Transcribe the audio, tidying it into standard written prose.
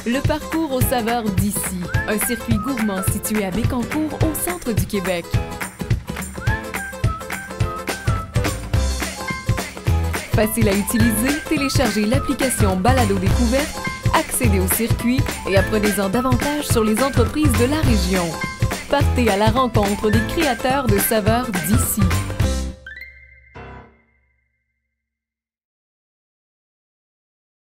Le parcours aux saveurs d'ici, un circuit gourmand situé à Bécancour, au centre du Québec. Facile à utiliser, téléchargez l'application Balado Découverte, accédez au circuit et apprenez-en davantage sur les entreprises de la région. Partez à la rencontre des créateurs de saveurs d'ici.